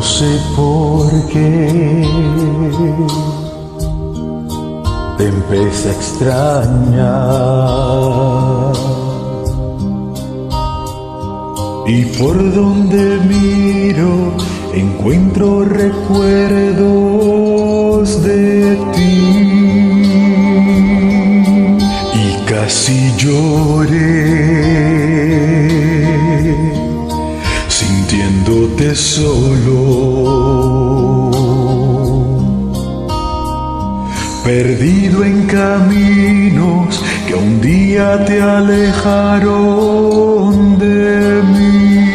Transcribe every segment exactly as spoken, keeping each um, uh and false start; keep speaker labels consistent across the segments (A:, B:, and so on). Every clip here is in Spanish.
A: sé por qué te empecé a extrañar, y por donde miro encuentro recuerdos de ti, y casi lloré sintiéndote solo, perdido en caminos que un día te alejaron de mí.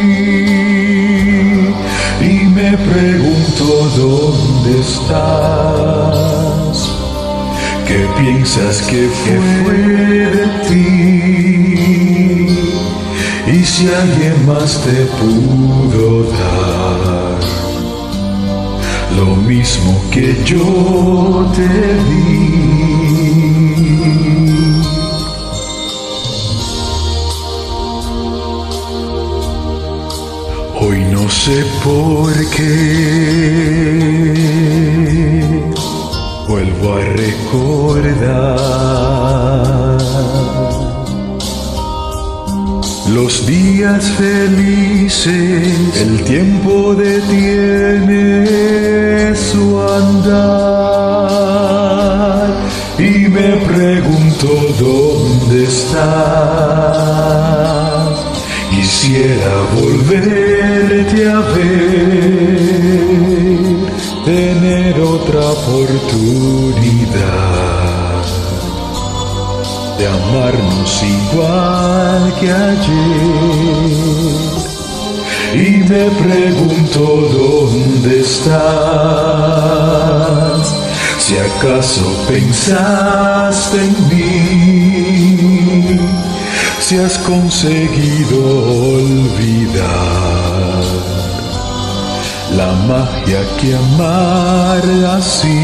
A: Y me pregunto dónde estás, ¿qué piensas que fue de ti? Y si alguien más te pudo dar lo mismo que yo te di. Hoy no sé por qué vuelvo a recordar los días felices. El tiempo detiene su andar, y me pregunto dónde estás. Quisiera volverte a ver, tener otra oportunidad de amarnos igual que ayer. Y me pregunto dónde estás, si acaso pensaste en mí, si has conseguido olvidar la magia que amar así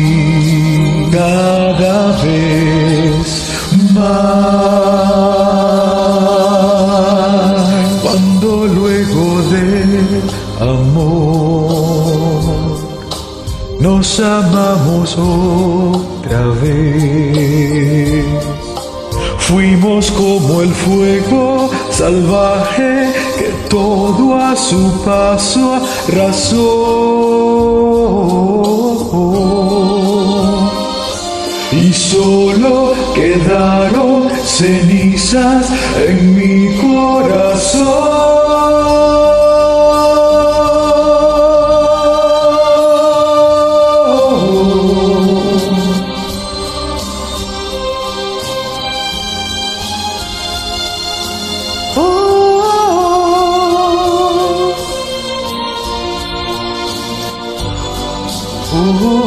A: cada vez más, cuando luego del amor nos amamos otra vez. Fuimos como el fuego salvaje que todo a su paso arrasó, y solo quedaron cenizas en mi corazón. Oh,